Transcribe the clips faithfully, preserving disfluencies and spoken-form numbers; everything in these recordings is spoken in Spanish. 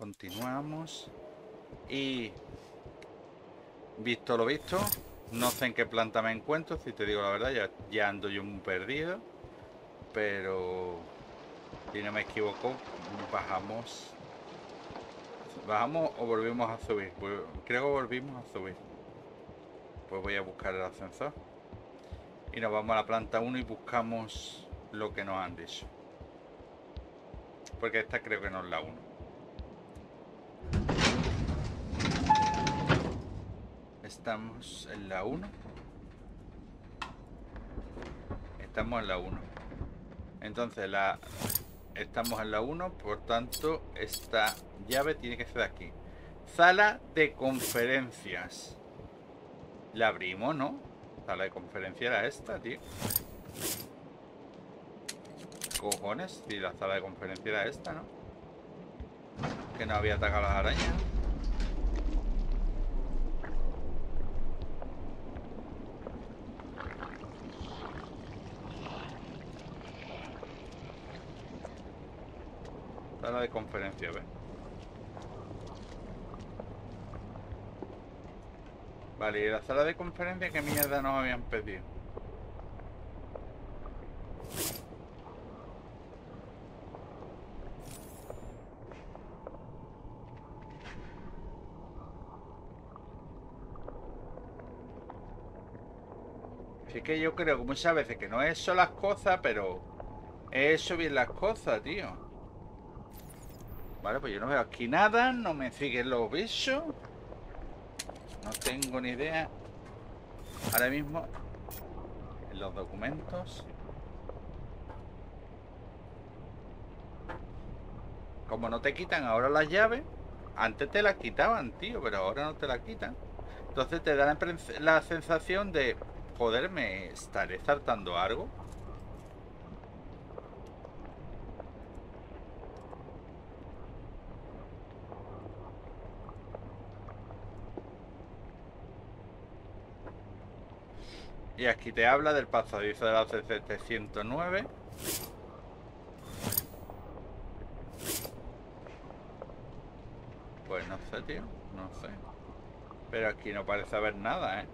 Continuamos. Y visto lo visto, no sé en qué planta me encuentro, si te digo la verdad, ya, ya ando yo muy perdido. Pero si no me equivoco, bajamos. ¿Bajamos o volvimos a subir? Creo que volvimos a subir. Pues voy a buscar el ascensor. Y nos vamos a la planta uno y buscamos lo que nos han dicho. Porque esta creo que no es la uno. Estamos en la uno. Estamos en la uno. Entonces la... Estamos en la uno, por tanto esta llave tiene que ser aquí. Sala de conferencias. La abrimos, ¿no? Sala de conferencia era esta, tío. Cojones, si la sala de conferencia era esta, ¿no? Que no había atacado las arañas. Sala de conferencia, a ver. Vale, y la sala de conferencia, ¿qué mierda nos habían pedido? Así que yo creo que muchas veces que no es eso las cosas, pero es eso bien las cosas, tío. Vale, pues yo no veo aquí nada, no me siguen los bichos. No tengo ni idea. Ahora mismo, en los documentos. Como no te quitan ahora las llaves, antes te las quitaban, tío, pero ahora no te las quitan. Entonces te da la, la sensación de, joder, ¿me estaré saltando algo? Y aquí te habla del pasadizo de la C setecientos nueve. Pues no sé, tío, no sé. Pero aquí no parece haber nada, ¿eh?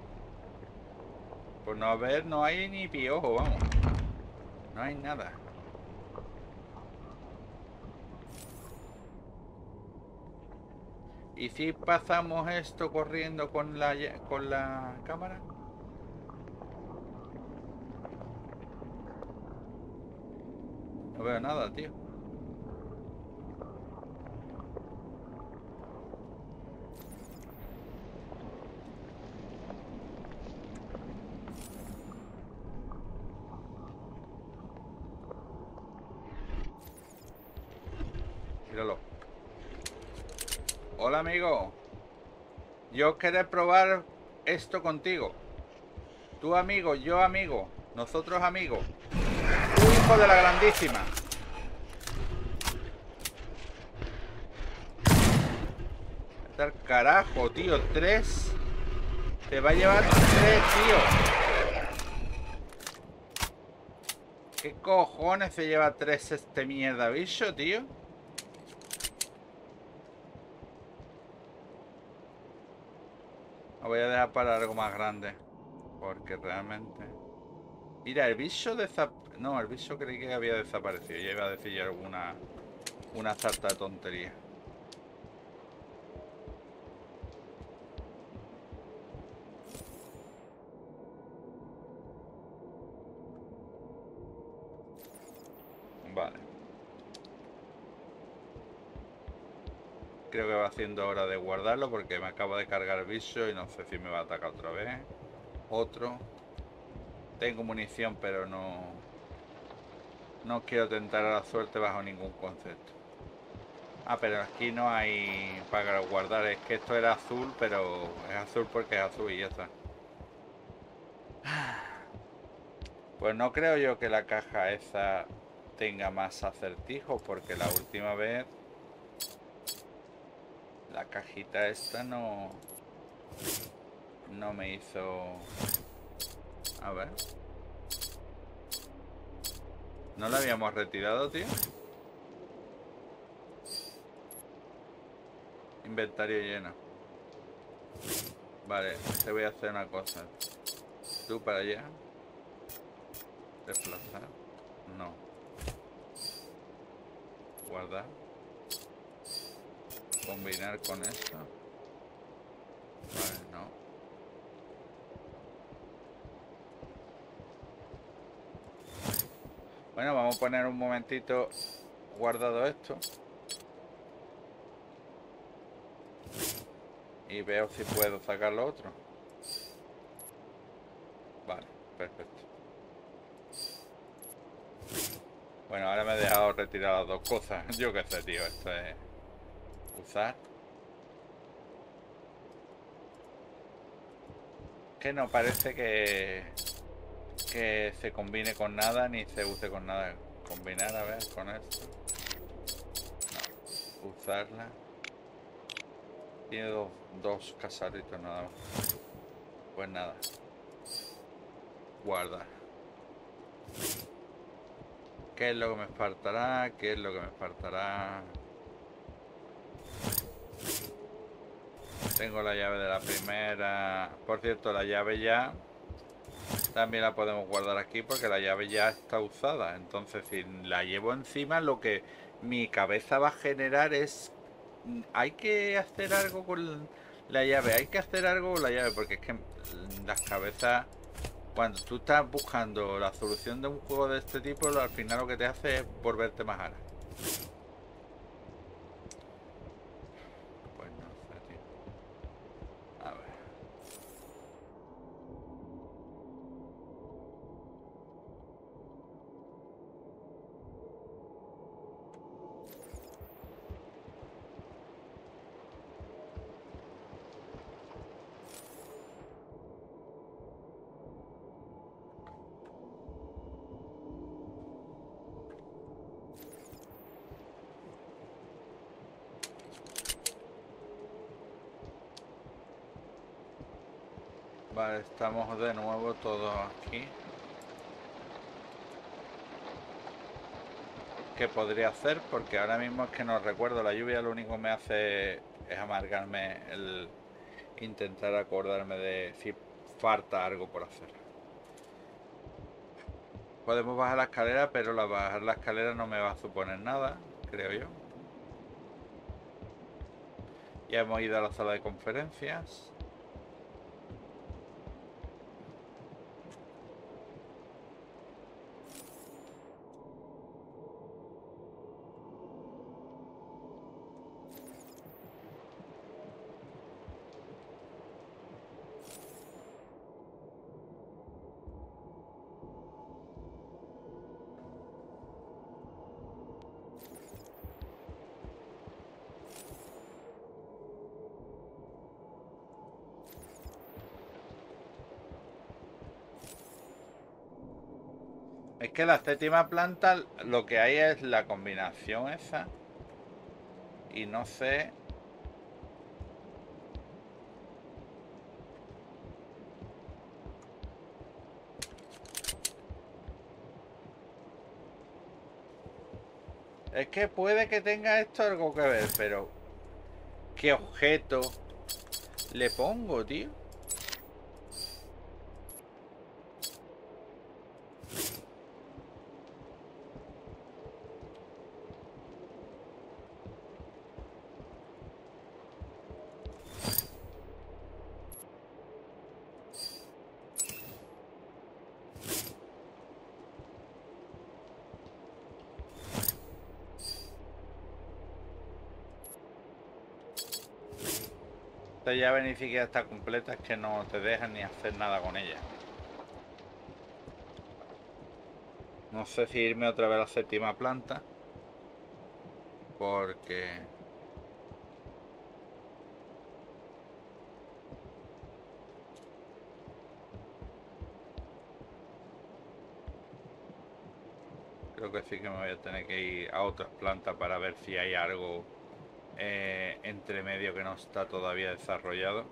Pues no haber, no hay ni piojo, vamos. No hay nada. ¿Y si pasamos esto corriendo con la, con la cámara? No veo nada, tío. Míralo. Hola, amigo. Yo quiero probar esto contigo. Tú amigo, yo amigo. Nosotros amigos. Tú hijo de la grandísima. Vete al carajo, tío. Tres. Te va a llevar tres, tío. ¿Qué cojones se lleva tres este mierda bicho, tío? Lo voy a dejar para algo más grande. Porque realmente... Mira, el bicho desapareció. No, el bicho creí que había desaparecido. Ya iba a decir yo alguna... Una sarta de tontería. Vale. Creo que va siendo hora de guardarlo porque me acabo de cargar el bicho y no sé si me va a atacar otra vez. Otro. Tengo munición, pero no... No quiero tentar a la suerte bajo ningún concepto. Ah, pero aquí no hay para guardar. Es que esto era azul, pero es azul porque es azul y ya está. Pues no creo yo que la caja esa tenga más acertijos, porque la última vez la cajita esta no no me hizo... A ver. ¿No la habíamos retirado, tío? Inventario lleno. Vale, te voy a hacer una cosa. Tú para allá. Desplazar. No. Guardar. Combinar con esto. Vale, no. Bueno, vamos a poner un momentito guardado esto. Y veo si puedo sacar lo otro. Vale, perfecto. Bueno, ahora me he dejado retirar las dos cosas. Yo qué sé, tío. Esto es... Usar. Que no parece que... Que se combine con nada ni se use con nada. Combinar, a ver, con esto. No. Usarla. Tiene dos, dos casaritos nada más. Pues nada. Guarda. ¿Qué es lo que me faltará? ¿Qué es lo que me faltará? Tengo la llave de la primera. Por cierto, la llave ya también la podemos guardar aquí porque la llave ya está usada. Entonces, si la llevo encima, lo que mi cabeza va a generar es... Hay que hacer algo con la llave. Hay que hacer algo con la llave porque es que las cabezas... Cuando tú estás buscando la solución de un juego de este tipo, al final lo que te hace es volverte más ara. Pues no sé, tío. A ver. Vale, estamos de nuevo todos aquí. ¿Qué podría hacer? Porque ahora mismo es que no recuerdo. La lluvia lo único que me hace es amargarme el intentar acordarme de si falta algo por hacer. Podemos bajar la escalera, pero la bajar la escalera no me va a suponer nada, creo yo. Ya hemos ido a la sala de conferencias. Es que la séptima planta lo que hay es la combinación esa. Y no sé... Es que puede que tenga esto algo que ver, pero... ¿Qué objeto le pongo, tío? Esta llave ni siquiera está completa, es que no te dejan ni hacer nada con ella. No sé si irme otra vez a la séptima planta. Porque... Creo que sí que me voy a tener que ir a otras plantas para ver si hay algo eh, entre medio que no está todavía desarrollado.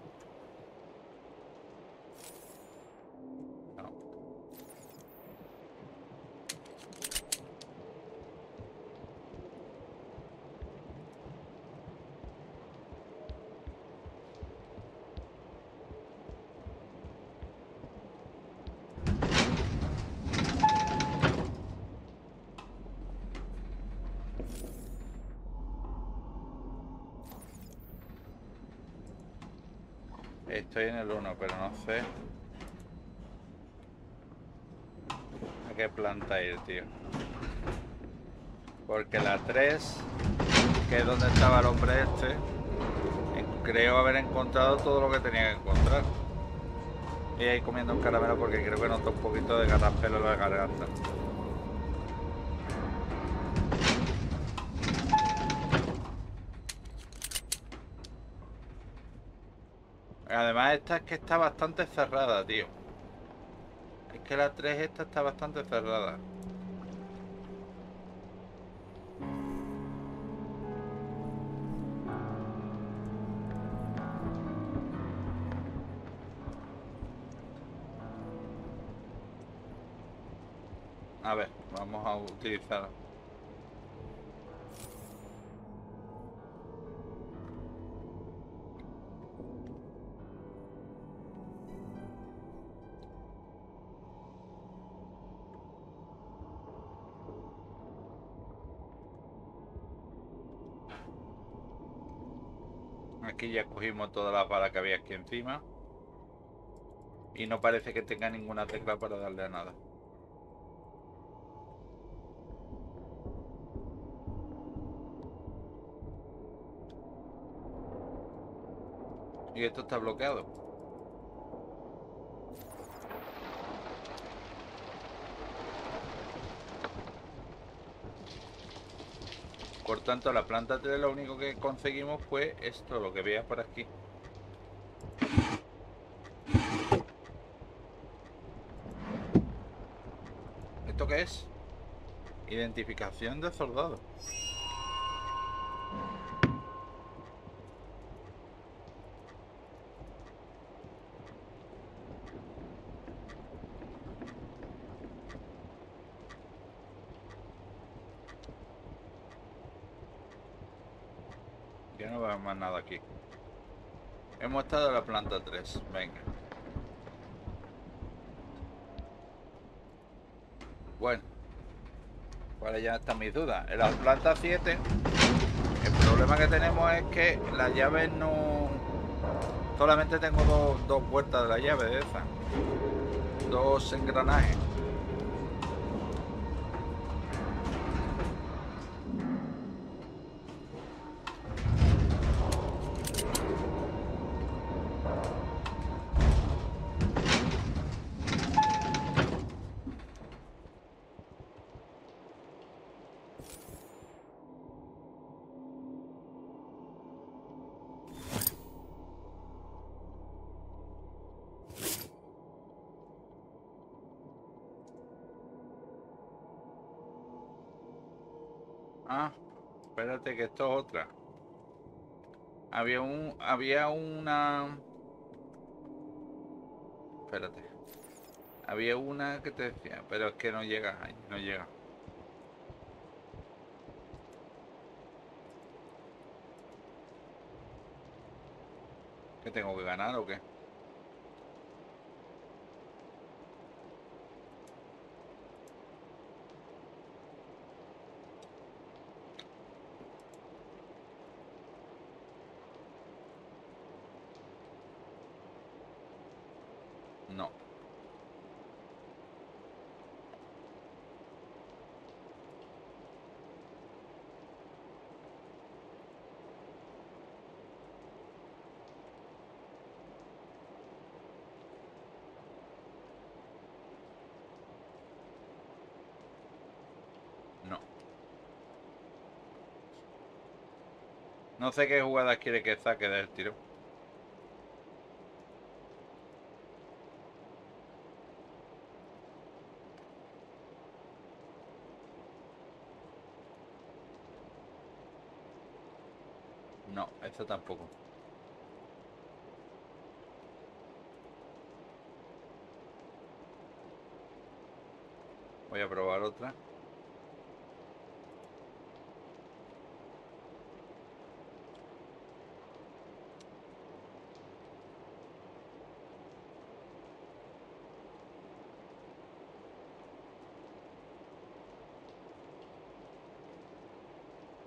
No. Estoy en el uno, pero no sé a qué planta ir, tío. Porque la tres, que es donde estaba el hombre este, creo haber encontrado todo lo que tenía que encontrar. Y ahí comiendo un caramelo porque creo que noto un poquito de garraspelo en la garganta. Además esta es que está bastante cerrada, tío. Es que la tres esta está bastante cerrada. A ver, vamos a utilizar. Aquí ya cogimos todas las balas que había aquí encima. Y no parece que tenga ninguna tecla para darle a nada. Y esto está bloqueado. Por tanto, la planta tres lo único que conseguimos fue esto, lo que veas por aquí. ¿Esto qué es? Identificación de soldado. Ya no veo más nada aquí. Hemos estado en la planta tres. Venga. Bueno. Vale, ya están mis dudas. En la planta siete, el problema que tenemos es que las llaves no... Solamente tengo dos, dos puertas de la llave de esa. Dos engranajes. Ah, espérate que esto es otra. Había un... Había una... Espérate. Había una que te decía, pero es que no llega ahí, no llega. ¿Qué tengo que ganar o qué? No, no. No sé qué jugada quiere que saque del tiro. No, esta tampoco. Voy a probar otra.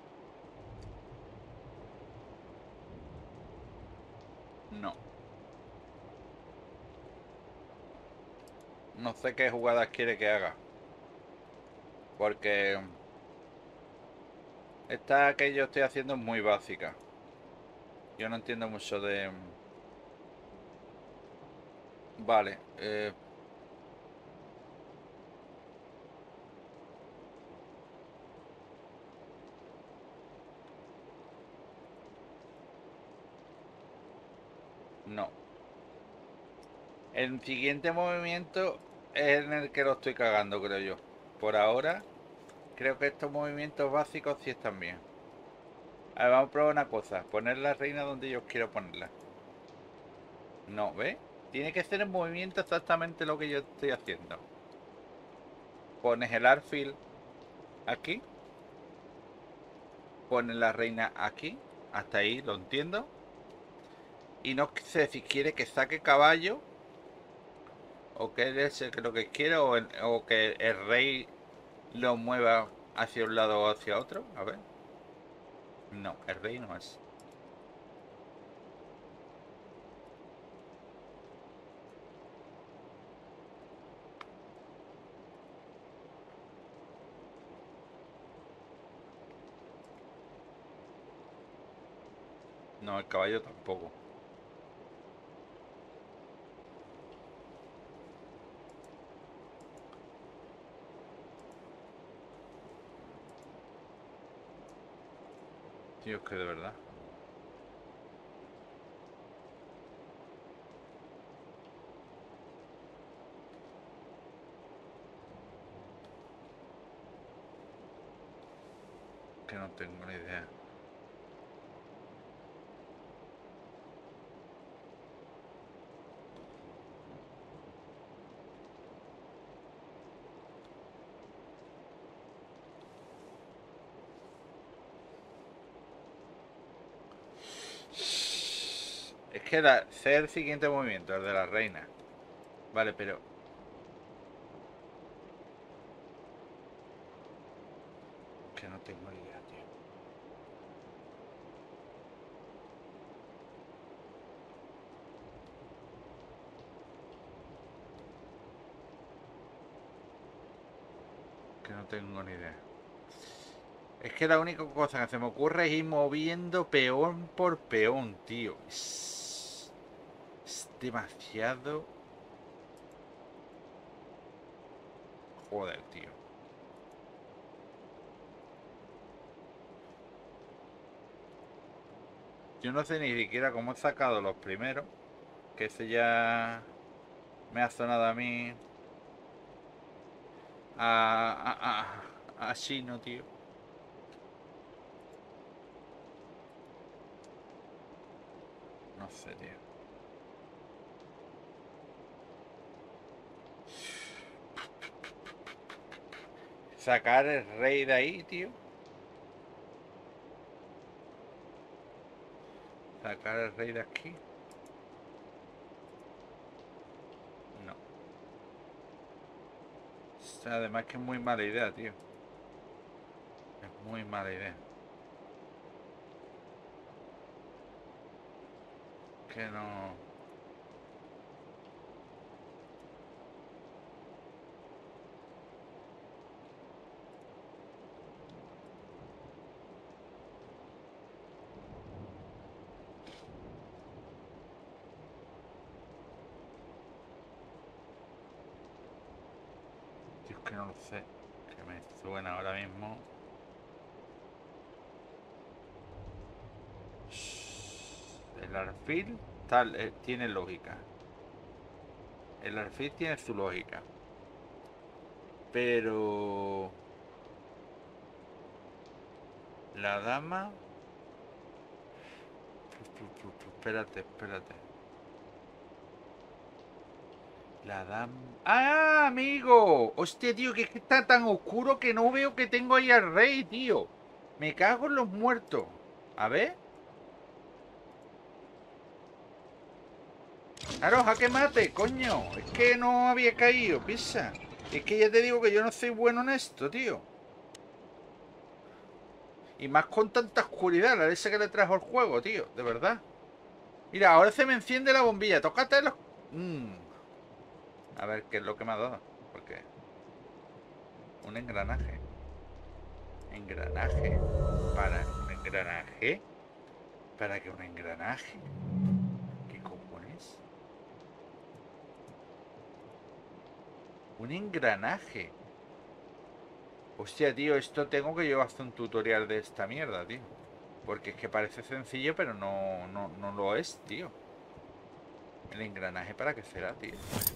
No. No sé qué jugadas quiere que haga. Porque esta que yo estoy haciendo es muy básica. Yo no entiendo mucho de... Vale. Eh... No. El siguiente movimiento es en el que lo estoy cagando, creo yo. Por ahora, creo que estos movimientos básicos sí están bien. A ver, vamos a probar una cosa. Poner la reina donde yo quiero ponerla. No, ¿ves? Tiene que ser en movimiento exactamente lo que yo estoy haciendo. Pones el alfil aquí. Pones la reina aquí. Hasta ahí lo entiendo. Y no sé si quiere que saque caballo. O que es lo que quiere. O, el, o que el rey lo mueva hacia un lado o hacia otro. A ver. No, el rey no es. No, el caballo tampoco. Tío, es que de verdad. Que no tengo ni idea. Es que la, sé el siguiente movimiento, el de la reina. Vale, pero... Que no tengo idea, tío. Que no tengo ni idea. Es que la única cosa que se me ocurre es ir moviendo peón por peón, tío. Es, es demasiado... Joder, tío. Yo no sé ni siquiera cómo he sacado los primeros. Que ese ya me ha sonado a mí... A... A, a, a chino, tío. No sé, tío. Sacar el rey de ahí, tío. Sacar el rey de aquí. No. O sea, además que es muy mala idea, tío. Es muy mala idea. Que no... Tío, es que no lo sé. Que me suena ahora mismo. El alfil tal, eh, tiene lógica. El alfil tiene su lógica. Pero... La dama... Espérate, espérate. La dama... ¡Ah, amigo! Hostia, tío, que es que está tan oscuro que no veo que tengo ahí al rey, tío. Me cago en los muertos. A ver. Claro, jaque mate, coño. Es que no había caído, pisa. Es que ya te digo que yo no soy bueno en esto, tío. Y más con tanta oscuridad, la leche que le trajo el juego, tío. De verdad. Mira, ahora se me enciende la bombilla. Tócate los... Mm. A ver qué es lo que me ha dado. Porque... Un engranaje. Engranaje. Para un engranaje. ¿Para qué un engranaje? ¿Qué cojones? Un engranaje. Hostia, tío, esto tengo que yo hacer un tutorial de esta mierda, tío. Porque es que parece sencillo, pero no, no, no lo es, tío. El engranaje, ¿para qué será, tío?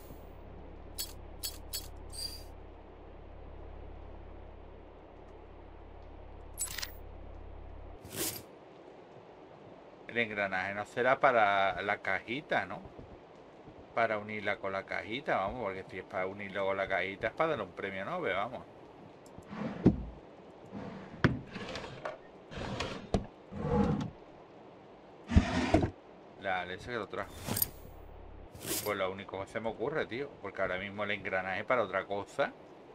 El engranaje no será para la cajita, ¿no? Para unirla con la cajita, vamos, porque si es para unirla con la cajita es para darle un premio Nobel, vamos. La leche que lo trajo. Pues lo único que se me ocurre, tío, porque ahora mismo el engranaje para otra cosa.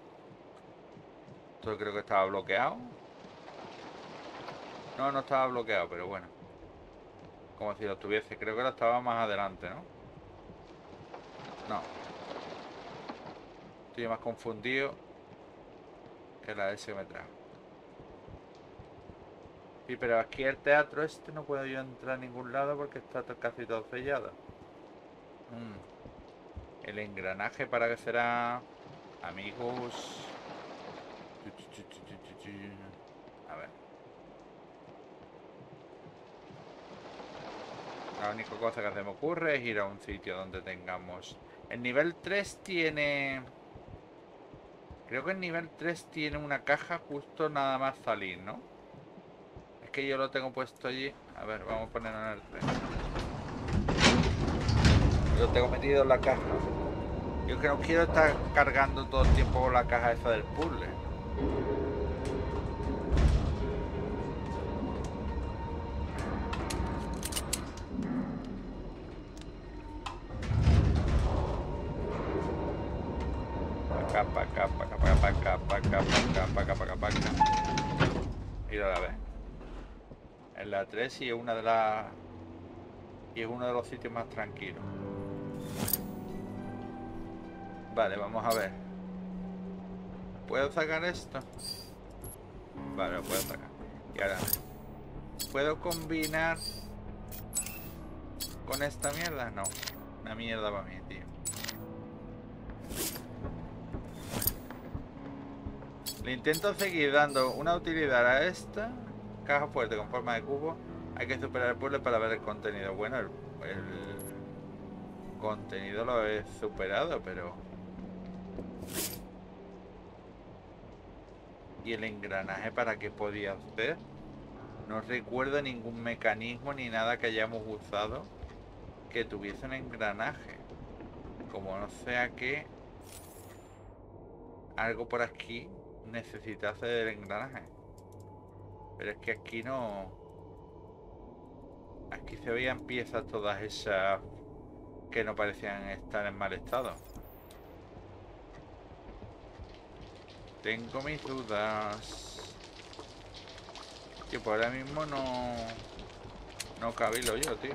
Esto creo que estaba bloqueado. No, no estaba bloqueado, pero bueno. Como si lo tuviese. Creo que lo estaba más adelante, ¿no? No. Estoy más confundido que la S que me trajo. Sí, pero aquí el teatro este no puedo yo entrar a ningún lado porque está casi todo sellado. Mm. El engranaje para que será... Amigos... A ver. La única cosa que se me ocurre es ir a un sitio donde tengamos... El nivel tres tiene... Creo que el nivel tres tiene una caja justo nada más salir, ¿no? Es que yo lo tengo puesto allí. A ver, vamos a ponerlo en el tres. Lo tengo metido en la caja. Yo que no quiero estar cargando todo el tiempo con la caja esa del puzzle. Paca, paca, paca, paca, paca, paca, paca, paca, paca, paca. Mira la vez. En la tres y es una de las... Y es uno de los sitios más tranquilos. Vale, vamos a ver. ¿Puedo sacar esto? Vale, lo puedo sacar. Y ahora... ¿Puedo combinar con esta mierda? No. Una mierda para mí, tío. Le intento seguir dando una utilidad a esta caja fuerte con forma de cubo. Hay que superar el puzzle para ver el contenido. Bueno, el, el contenido lo he superado, pero... ¿Y el engranaje para qué podía hacer? No recuerdo ningún mecanismo ni nada que hayamos usado que tuviese un engranaje. Como no sea que algo por aquí necesitase del engranaje. Pero es que aquí no... Aquí se veían piezas todas esas que no parecían estar en mal estado. Tengo mis dudas. Tío, pues ahora mismo no... No cabilo yo, tío.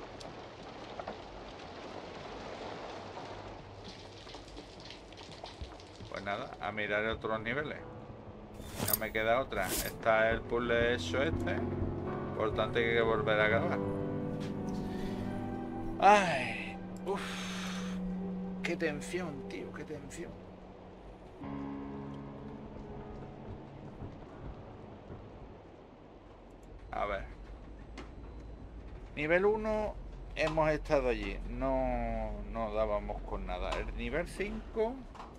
Pues nada, a mirar otros niveles. No me queda otra. Está el puzzle hecho este. Por tanto hay que volver a grabar. Ay, uff. Qué tensión, tío, qué tensión. A ver. Nivel uno hemos estado allí. No, no dábamos con nada. El nivel cinco...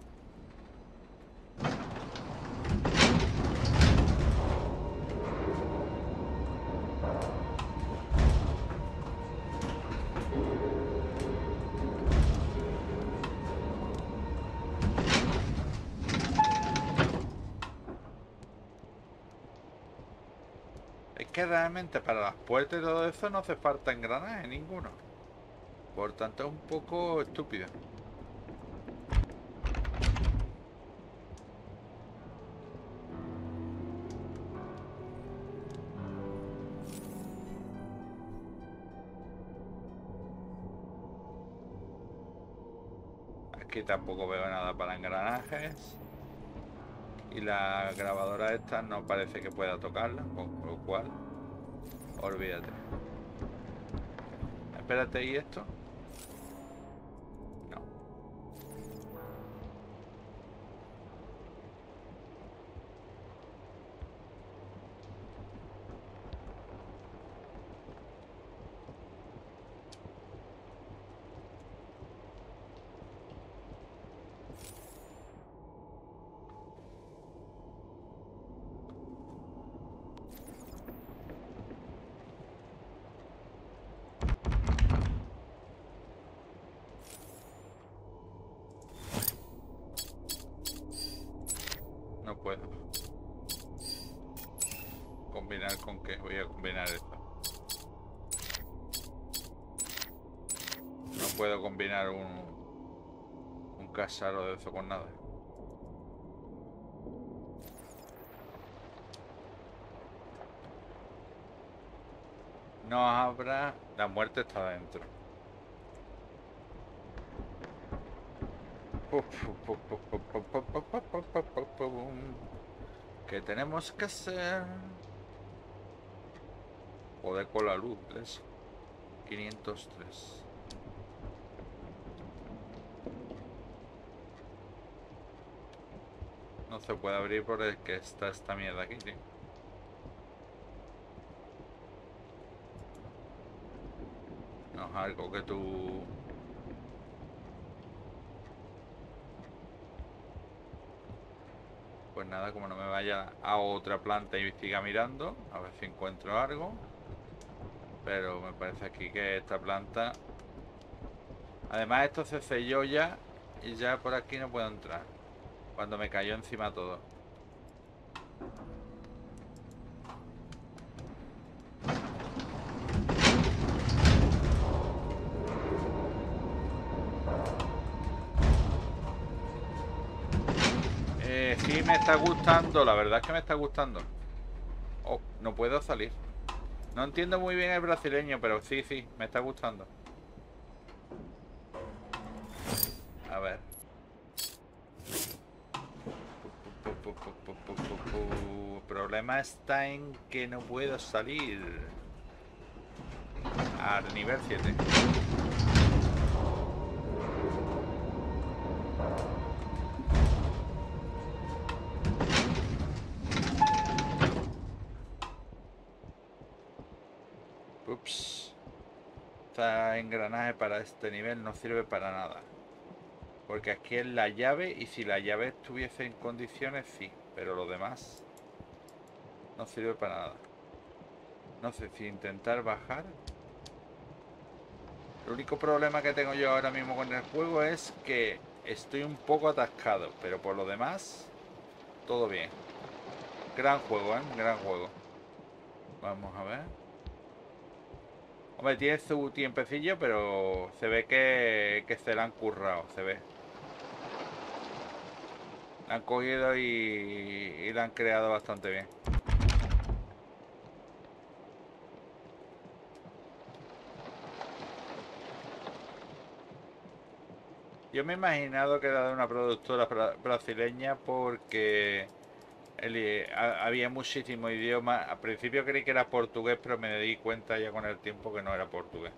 Es que realmente para las puertas y todo eso no hace falta engranaje ninguno. Por tanto es un poco estúpido. Aquí tampoco veo nada para engranajes. Y la grabadora esta no parece que pueda tocarla, con lo cual, olvídate. Espérate, ¿y esto? No. No puedo. ¿Combinar con qué? Voy a combinar esto. No puedo combinar un, un casaro de eso con nada. No habrá... La muerte está dentro. ¿Qué tenemos que hacer? Joder con la luz, eso. quinientos tres. No se puede abrir porque está esta mierda aquí, tío. No es algo que tú... Pues nada, como no me vaya a otra planta y siga mirando, a ver si encuentro algo. Pero me parece aquí que esta planta... Además esto se selló ya y ya por aquí no puedo entrar. Cuando me cayó encima todo. Eh, sí me está gustando, la verdad es que me está gustando. Oh, no puedo salir. No entiendo muy bien el brasileño, pero sí, sí, me está gustando. A ver. El problema está en que no puedo salir al nivel siete. Ups. Este engranaje para este nivel no sirve para nada. Porque aquí es la llave y si la llave estuviese en condiciones, sí. Pero lo demás no sirve para nada. No sé si intentar bajar. El único problema que tengo yo ahora mismo con el juego es que estoy un poco atascado. Pero por lo demás, todo bien. Gran juego, ¿eh? Gran juego. Vamos a ver. Hombre, tiene su tiempecillo, pero se ve que, que se la han currado, se ve. La han cogido y, y la han creado bastante bien. Yo me he imaginado que era de una productora bra brasileña porque el, a, había muchísimo idioma. Al principio creí que era portugués, pero me di cuenta ya con el tiempo que no era portugués.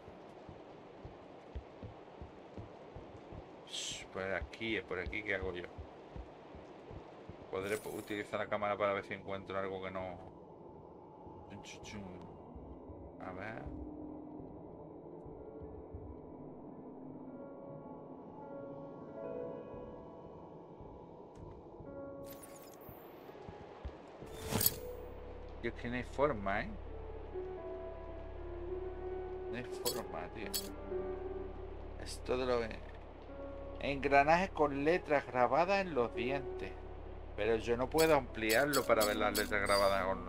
Shh, por aquí, por aquí, ¿qué hago yo? Podré utilizar la cámara para ver si encuentro algo que no... A ver... Yo es que no hay forma, ¿eh? No hay forma, tío. Es todo lo que... Engranajes con letras grabadas en los dientes. Pero yo no puedo ampliarlo para ver las letras grabadas con...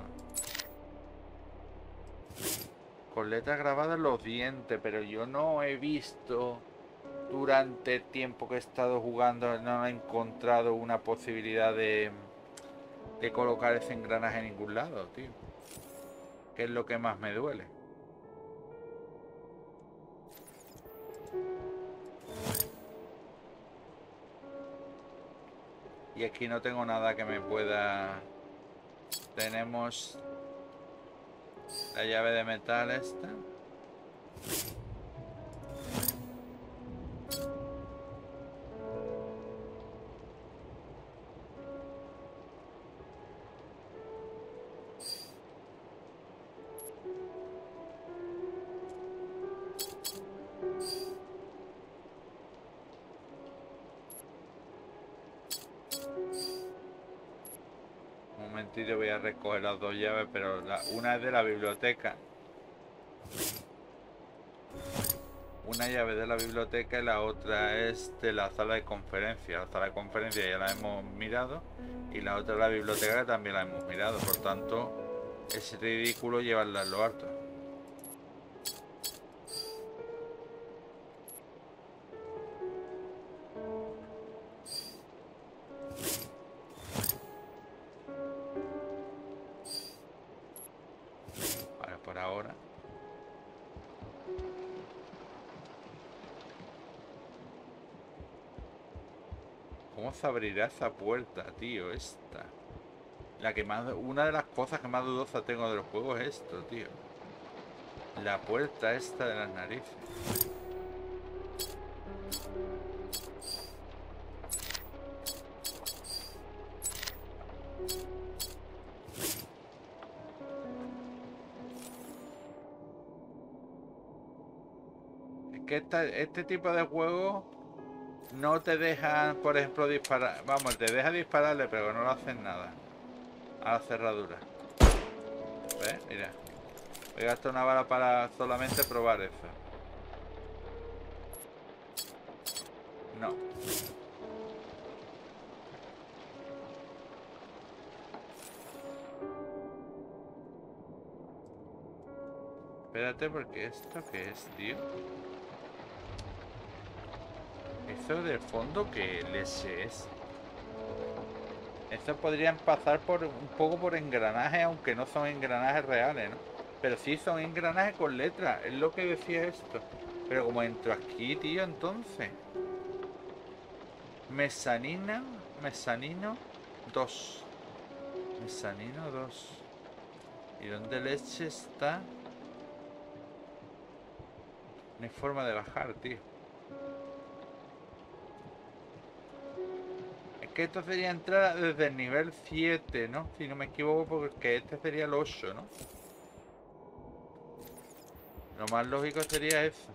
Con letras grabadas en los dientes. Pero yo no he visto... Durante el tiempo que he estado jugando, no he encontrado una posibilidad de... De colocar ese engranaje en ningún lado, tío. Que es lo que más me duele. Y aquí no tengo nada que me pueda... Tenemos la llave de metal esta. Un momentito, voy a recoger las dos llaves, pero la, una es de la biblioteca. Una llave de la biblioteca y la otra es de la sala de conferencia. La sala de conferencia ya la hemos mirado y la otra, la biblioteca, también la hemos mirado. Por tanto, es ridículo llevarla en lo alto. Vale, por ahora. ¿Cómo se abrirá esa puerta, tío? Esta. La que más, una de las cosas que más dudosa tengo del juego es esto, tío. La puerta esta de las narices. Es que esta, este tipo de juegos no te dejan, por ejemplo, disparar. Vamos, te deja dispararle, pero no le hacen nada a la cerradura. ¿Ves? Mira. Voy a gastar una bala para solamente probar eso. No. Espérate, porque esto qué es, tío. Eso de fondo, ¿qué leche es? Estos podrían pasar por un poco por engranajes, aunque no son engranajes reales, ¿no? Pero sí son engranajes con letras, es lo que decía esto. Pero como entro aquí, tío, entonces. Mezanina, mezanino dos. Mezanino dos. ¿Y dónde leche está? No hay forma de bajar, tío. Es que esto sería entrar desde el nivel siete, ¿no? Si no me equivoco, porque este sería el ocho, ¿no? Lo más lógico sería eso.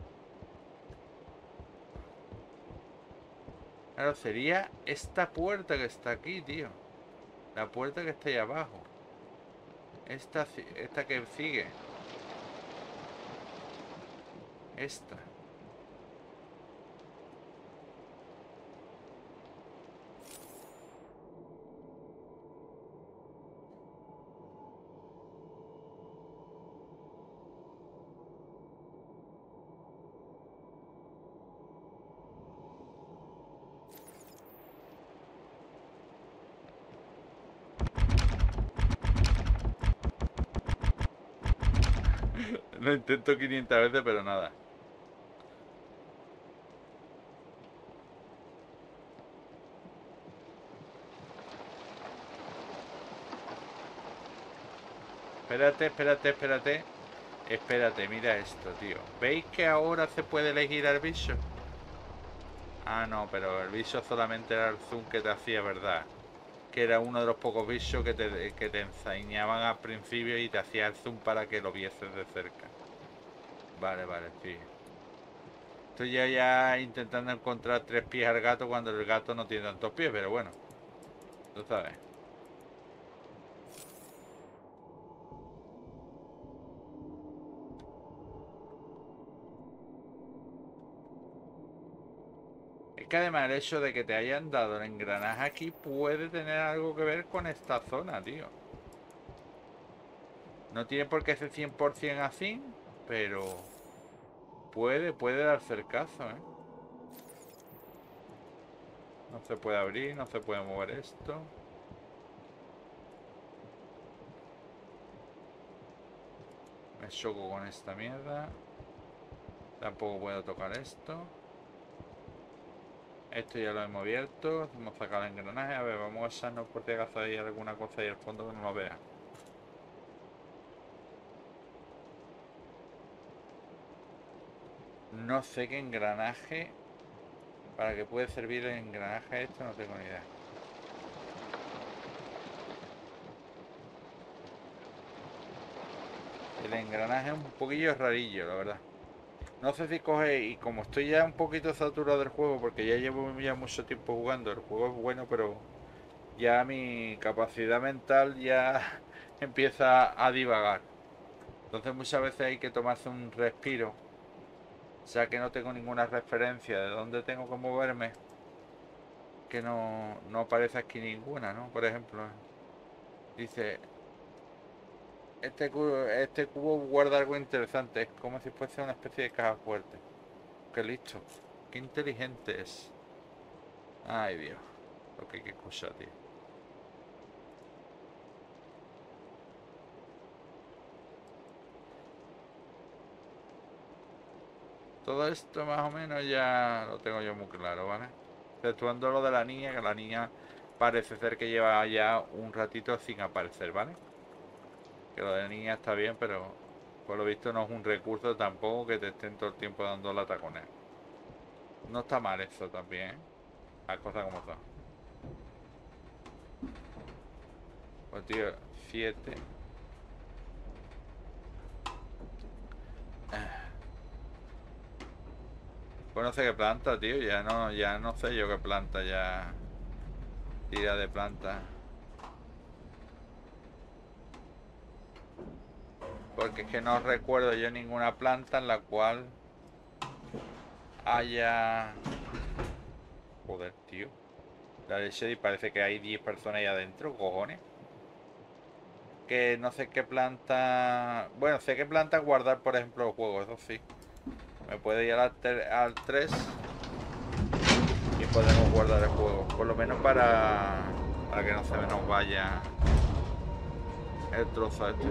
Claro, sería esta puerta que está aquí, tío. La puerta que está ahí abajo. Esta, esta que sigue. Esta. Lo intento quinientas veces, pero nada. Espérate, espérate, espérate. Espérate, mira esto, tío. ¿Veis que ahora se puede elegir al bicho? Ah, no, pero el bicho solamente era el zoom que te hacía, ¿verdad? Que era uno de los pocos bichos que te, que te enseñaban al principio y te hacía el zoom para que lo vieses de cerca. Vale, vale, sí. Estoy ya, ya intentando encontrar tres pies al gato cuando el gato no tiene tantos pies, pero bueno. Tú sabes. Es que además el hecho de que te hayan dado el engranaje aquí puede tener algo que ver con esta zona, tío. No tiene por qué ser cien por cien así, pero puede, puede darse el caso, ¿eh? No se puede abrir, no se puede mover esto. Me choco con esta mierda. Tampoco puedo tocar esto. Esto ya lo hemos abierto. Hemos sacado el engranaje. A ver, vamos a echarnos por si acaso hay alguna cosa ahí al fondo que no lo vea. No sé qué engranaje. Para qué puede servir el engranaje esto, no tengo ni idea. El engranaje es un poquillo rarillo, la verdad. No sé si coge, y como estoy ya un poquito saturado del juego, porque ya llevo ya mucho tiempo jugando, el juego es bueno, pero ya mi capacidad mental ya empieza a divagar. Entonces muchas veces hay que tomarse un respiro, ya que no tengo ninguna referencia de dónde tengo que moverme, que no, no aparece aquí ninguna, ¿no? Por ejemplo, dice, este cubo, este cubo guarda algo interesante, es como si fuese una especie de caja fuerte. Qué listo, qué inteligente es. Ay, Dios, lo que hay que escuchar, tío. Todo esto más o menos ya lo tengo yo muy claro, ¿vale? Exceptuando lo de la niña, que la niña parece ser que lleva ya un ratito sin aparecer, ¿vale? Que lo de la niña está bien, pero por lo visto no es un recurso tampoco que te estén todo el tiempo dando lata con él. No está mal eso también, ¿eh? Las cosas como son. Pues tío, siete. Pues no sé qué planta, tío. Ya no, ya no sé yo qué planta ya. Tira de planta. Porque es que no recuerdo yo ninguna planta en la cual haya... Joder, tío. La de Shady parece que hay diez personas ahí adentro, cojones. Que no sé qué planta... Bueno, sé qué planta guardar, por ejemplo, el juego, eso sí. Me puede ir al, al tres y podemos guardar el juego. Por lo menos para, para que no se nos vaya el trozo este.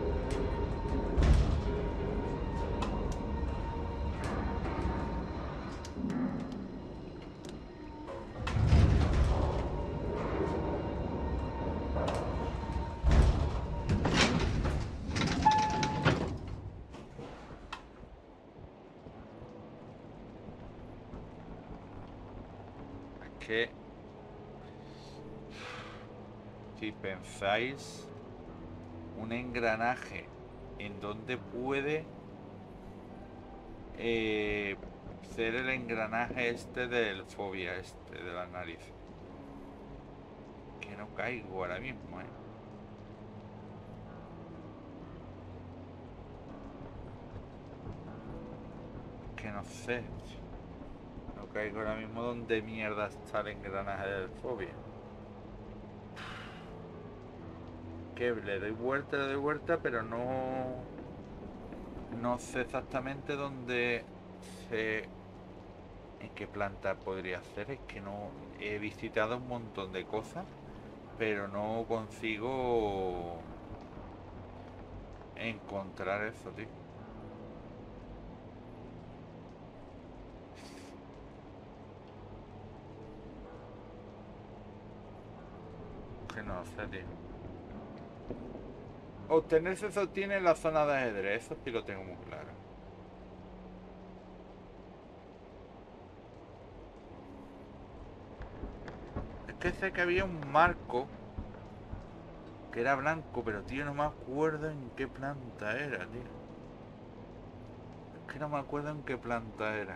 Que si pensáis un engranaje en donde puede eh, ser el engranaje este del fobia este de la nariz, que no caigo ahora mismo, eh. Que no sé, no caigo ahora mismo donde mierda está el engranaje del fobia. Que le doy vuelta, le doy vuelta, pero no... No sé exactamente dónde se... En qué planta podría ser. Es que no... He visitado un montón de cosas, pero no consigo encontrar eso, tío. Que no sé, tío. Obtenerse se obtiene en la zona de ajedrez, eso sí lo tengo muy claro. Es que sé que había un marco que era blanco, pero tío, no me acuerdo en qué planta era, tío. Es que no me acuerdo en qué planta era.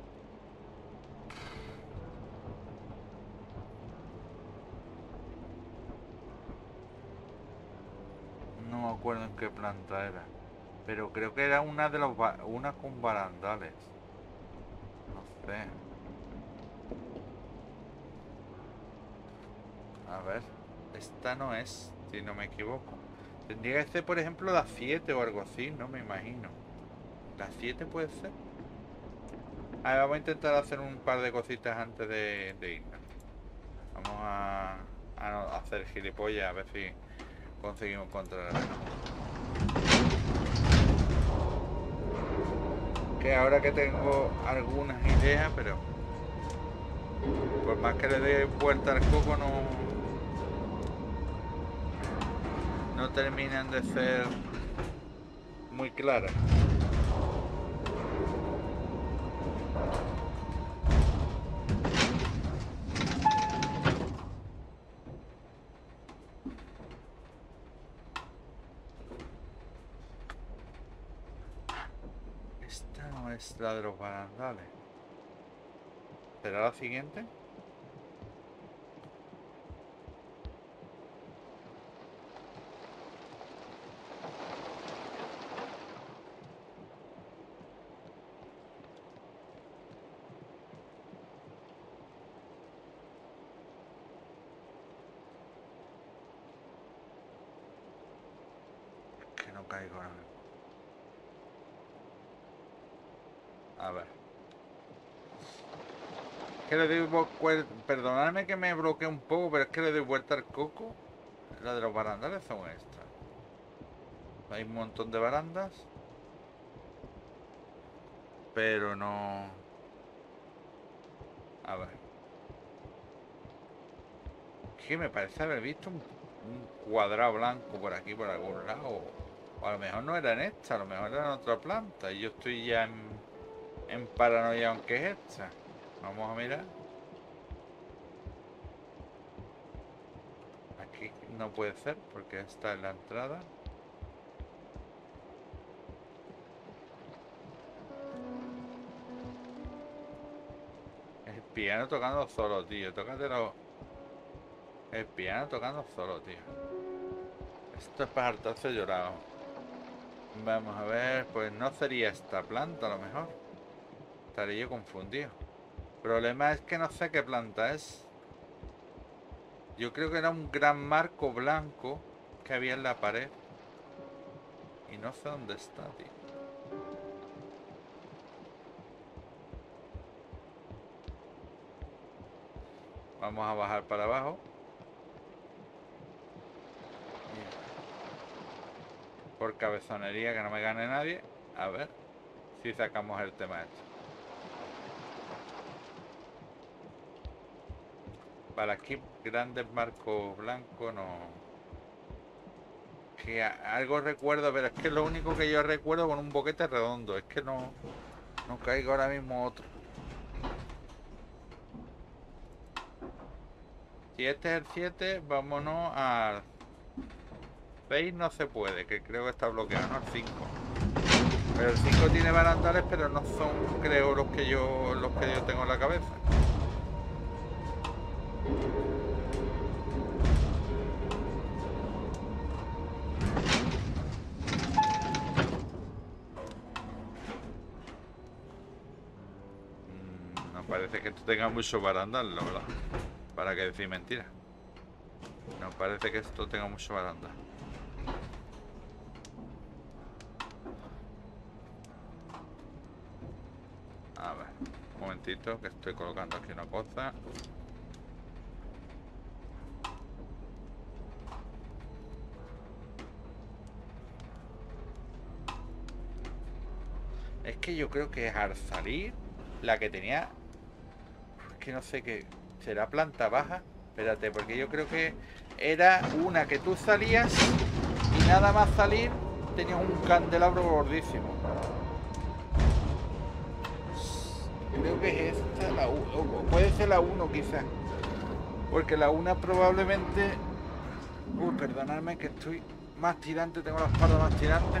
No me acuerdo en qué planta era. Pero creo que era una de los... Una con barandales. No sé. A ver. Esta no es, si no me equivoco. Tendría que ser, por ejemplo, la siete o algo así, no me imagino. ¿La siete puede ser? A ver, vamos a intentar hacer un par de cositas antes de, de irnos. Vamos a, a no hacer gilipollas, a ver si conseguimos encontrar algo. Que ahora que tengo algunas ideas, pero Por más que le dé vuelta al coco, no, no terminan de ser muy claras. Esta no es la de los barandales. ¿Será la siguiente? Es que no caigo ahora mismo. A ver. Que le doy vuelta. Perdonadme que me bloquee un poco, pero es que le doy vuelta al coco. La de los barandales son estas. Hay un montón de barandas. Pero no. A ver. Es que me parece haber visto un, un cuadrado blanco por aquí, por algún lado. O a lo mejor no era en esta, a lo mejor era en otra planta. Y yo estoy ya en, en paranoia, aunque es esta. Vamos a mirar. Aquí no puede ser porque está en la entrada. El piano tocando solo, tío. Tócatelo. El piano tocando solo, tío. Esto es para hartarse llorado. Vamos a ver, pues no sería esta planta a lo mejor. Estaré yo confundido. El problema es que no sé qué planta es. Yo creo que era un gran marco blanco que había en la pared. Y no sé dónde está, tío. Vamos a bajar para abajo. Por cabezonería, que no me gane nadie. A ver si sacamos el tema este. Vale, aquí grandes marcos blancos no. Que algo recuerdo, pero es que es lo único que yo recuerdo con un boquete redondo. Es que no, no caigo ahora mismo otro. Si este es el siete, vámonos al seis. No se puede, que creo que está bloqueado, ¿no? El cinco. Pero el cinco tiene barandales, pero no son, creo, los que yo los que yo tengo en la cabeza. Mm, no parece que esto tenga mucho barandal, la verdad. Para que decir mentira. No parece que esto tenga mucho barandal. A ver, un momentito, que estoy colocando aquí una cosa. Es que yo creo que al salir, la que tenía... Es que no sé qué... ¿Será planta baja? Espérate, porque yo creo que era una que tú salías y nada más salir tenías un candelabro gordísimo. Creo que es esta, la uno, o puede ser la uno quizás. Porque la una probablemente... Uy, perdonadme que estoy más tirante, tengo la espalda más tirante.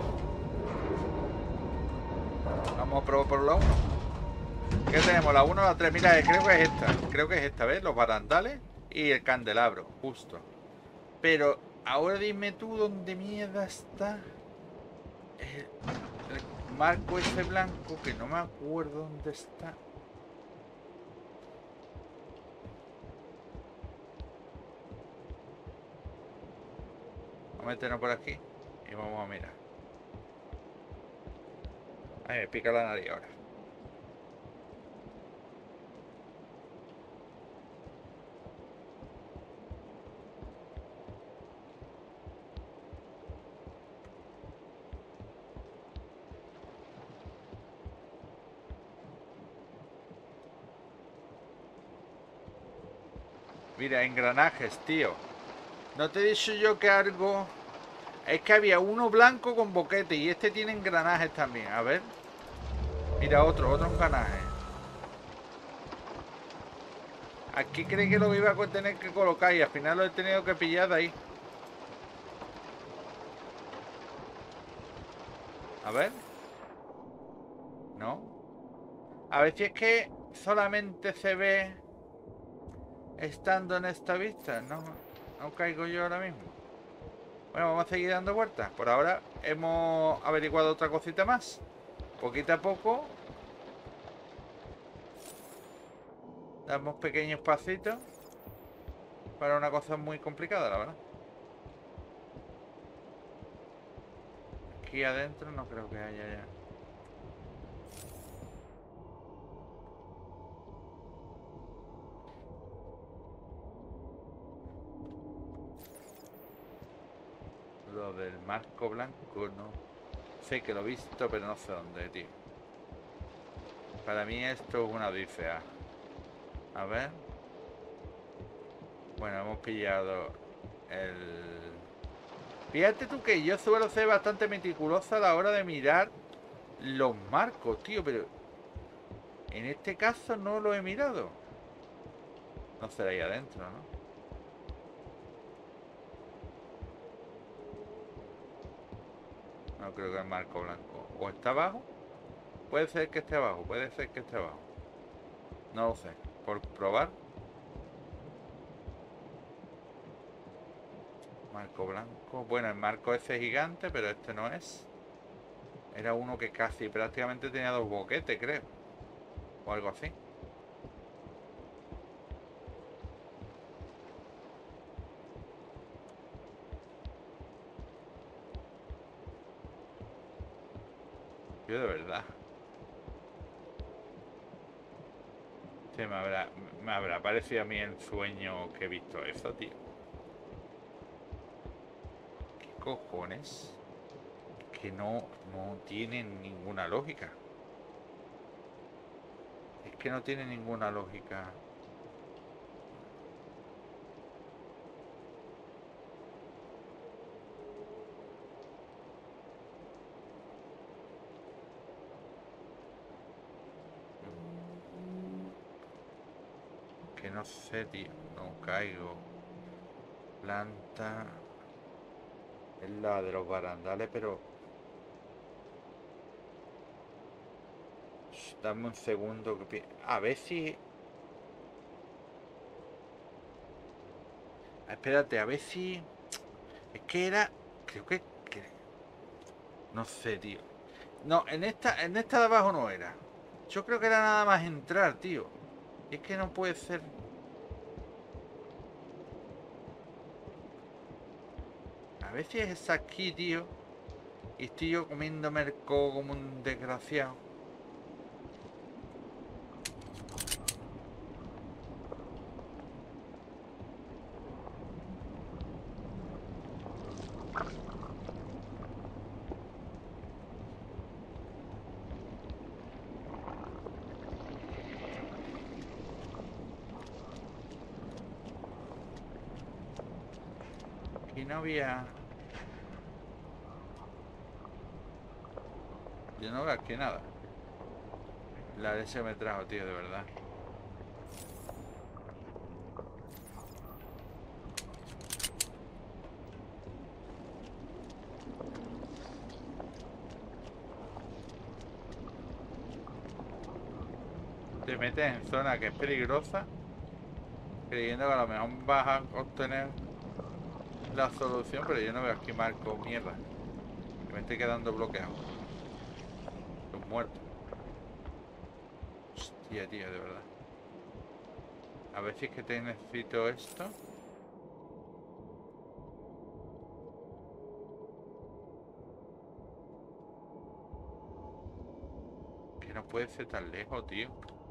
Vamos a probar por la uno. ¿Qué tenemos? La uno o la tres. Mira, creo que es esta. Creo que es esta, ¿ves? Los barandales y el candelabro, justo. Pero ahora dime tú dónde mierda está el, el marco ese blanco, que no me acuerdo dónde está. Vamos a meternos por aquí y vamos a mirar. Ay, me pica la nariz ahora. Mira, engranajes, tío. ¿No te he dicho yo que algo...? Es que había uno blanco con boquete y este tiene engranajes también. A ver. Mira, otro, otro engranaje. Aquí creí que lo iba a tener que colocar y al final lo he tenido que pillar de ahí. A ver. No. A ver si es que solamente se ve estando en esta vista. No, no caigo yo ahora mismo. Bueno, vamos a seguir dando vueltas. Por ahora hemos averiguado otra cosita más. Poquito a poco. Damos pequeños pasitos. Para una cosa muy complicada, la verdad. Aquí adentro no creo que haya ya. Lo del marco blanco no. Sé que lo he visto, pero no sé dónde, tío. Para mí esto es una odisea. A ver. Bueno, hemos pillado el... Fíjate tú que yo suelo ser bastante meticuloso a la hora de mirar los marcos, tío, pero en este caso no lo he mirado. No será ahí adentro, ¿no? No creo que el marco blanco. ¿O está abajo? Puede ser que esté abajo, puede ser que esté abajo. No lo sé. Por probar. Marco blanco. Bueno, el marco ese es gigante, pero este no es. Era uno que casi prácticamente tenía dos boquetes, creo. O algo así. Yo de verdad. Sí, me habrá, me habrá parecido a mí el sueño que he visto eso, tío. ¿Qué cojones? Que no, no tiene ninguna lógica. Es que no tiene ninguna lógica. Que no sé, tío. No caigo. Planta. Es la de los barandales, pero... Shh, dame un segundo que... pi- A ver si... Espérate, a ver si... Es que era... Creo que... que- No sé, tío. No, en esta, en esta de abajo no era. Yo creo que era nada más entrar, tío. Es que no puede ser... A ver si es esa aquí, tío. Y estoy yo comiéndome el coco como un desgraciado. Aquí no había... Yo no veo aquí nada. La leche me trajo, tío, de verdad. Te metes en zona que es peligrosa, creyendo que a lo mejor vas a obtener la solución, pero yo no veo aquí marco mierda. Que me estoy quedando bloqueado. Estoy muerto. Hostia, tío, de verdad. A ver si es que te necesito esto. Que no puede ser tan lejos, tío.